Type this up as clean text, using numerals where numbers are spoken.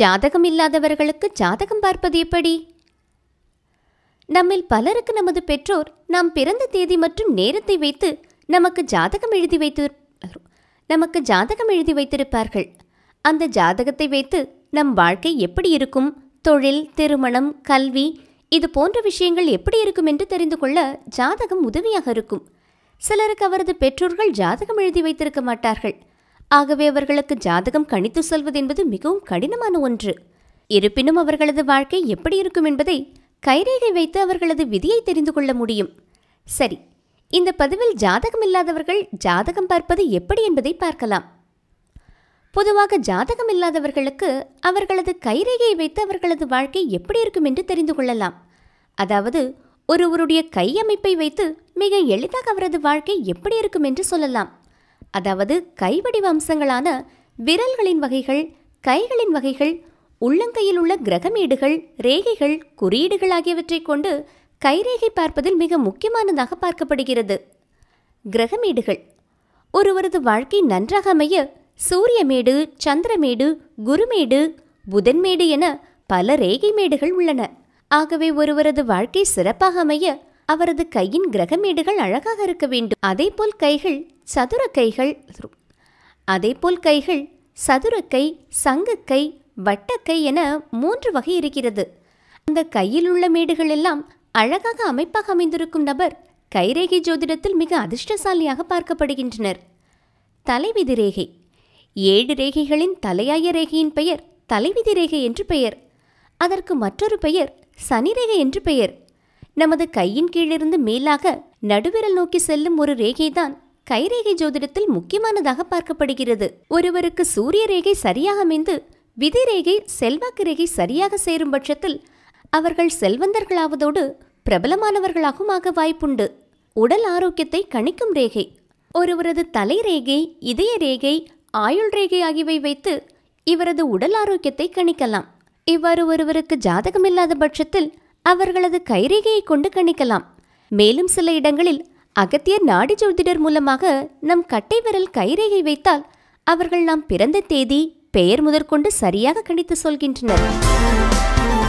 ஜாதகம் இல்லாதவர்களுக்கு ஜாதகம் பார்ப்பது எப்படி? நம்மில் பலருக்கு நமது பெற்றோர் நாம் பிறந்த தேதி மற்றும் நேரத்தை வைத்து நமக்கு ஜாதகம் எழுதி வைத்திருப்பார்கள். அந்த ஜாதகத்தை வைத்து நம் வாழ்க்கை எப்படி இருக்கும், தொழில், திருமணம், கல்வி இது போன்ற விஷயங்கள் எப்படி இருக்கும் என்று தெரிந்து கொள்ள ஜாதகம் உதவியாக இருக்கும். சிலருக்கு அவரது பெற்றோர்கள் ஜாதகம் எழுதி வைத்திருக்க மாட்டார்கள். ஆகவே அவர்களுக்கு ஜாதகம் கணித்து சொல்வது என்பது மிகவும் கடினமான ஒன்று. இருப்பினும் அவர்களது வாழ்க்கை எப்படி இருக்கும் என்பதை கைரேகை வைத்து அவர்களது விதியை தெரிந்து கொள்ள முடியும். சரி, இந்த பதிவில் ஜாதகம் இல்லாதவர்கள் ஜாதகம் பார்ப்பது எப்படி என்பதை பார்க்கலாம். பொதுவாக ஜாதகம் இல்லாதவர்களுக்கு அவர்களது கைரேகையை வைத்து அவர்களது வாழ்க்கை எப்படி இருக்கும் என்று தெரிந்து கொள்ளலாம். அதாவது ஒருவருடைய கை அமைப்பை வைத்து மிக எளிதாக அவரது வாழ்க்கை எப்படி இருக்கும் என்று சொல்லலாம். அதாவது கைவடிவ அம்சங்களான விரல்களின் வகைகள், கைகளின் வகைகள், உள்ளங்கையில் உள்ள கிரகமேடுகள், ரேகைகள், குறியீடுகள் ஆகியவற்றை கொண்டு கைரேகை பார்ப்பதில் மிக முக்கியமானதாக பார்க்கப்படுகிறது. கிரகமேடுகள் ஒருவரது வாழ்க்கை நன்றாக அமைய சூரியமேடு, சந்திரமேடு, குருமேடு, புதன்மேடு என பல ரேகை மேடுகள் உள்ளன. ஆகவே ஒருவரது வாழ்க்கை சிறப்பாக அமைய அவரது கையின் கிரகமேடுகள் அழகாக இருக்க வேண்டும். அதேபோல் கைகள் சதுரக்கை, சங்குக்கை, வட்டக்கை என 3 வகை இருக்கிறது. அந்த கையில் உள்ள மேடுகள் எல்லாம் அழகாக அமைப்பாக அமைந்திருக்கும் நபர் கைரேகை ஜோதிடத்தில் மிக அதிர்ஷ்டசாலியாக பார்க்கப்படுகின்றனர். தலைவிதி ரேகை 7 ரேகைகளின் தலையாய ரேகையின் பெயர் தலைவிதி ரேகை என்று பெயர். அதற்கு மற்றொரு பெயர் சனிரேகை என்று பெயர். நமது கையின் கீழிருந்து மேலாக நடுவிரல் நோக்கி செல்லும் ஒரு ரேகைதான் கைரேகை ஜோதிடத்தில் முக்கியமானதாக பார்க்கப்படுகிறது. ஒருவருக்கு சூரிய ரேகை சரியாக அமைந்து விதி ரேகை, செல்வாக்கு ரேகை சரியாக சேரும் பட்சத்தில் அவர்கள் செல்வந்தர்களாவதோடு பிரபலமானவர்களாகவும் ஆக வாய்ப்புண்டு. உடல் ஆரோக்கியத்தை கணிக்கும் ரேகை ஒருவரது தலை ரேகை, இதய ரேகை, ஆயுள் ரேகை ஆகியவை வைத்து இவரது உடல் ஆரோக்கியத்தை கணிக்கலாம். இவ்வாறு ஒருவருக்கு ஜாதகம் இல்லாத பட்சத்தில் அவர்களது கைரேகையை கொண்டு கணிக்கலாம். மேலும் சில இடங்களில் அகத்தியர் நாடி ஜோதிடர் மூலமாக நம் கட்டை விரல் கைரேகை வைத்தால் அவர்கள் நாம் பிறந்த தேதி, பெயர் முதற்கொண்டு சரியாக கணித்து சொல்கின்றனர்.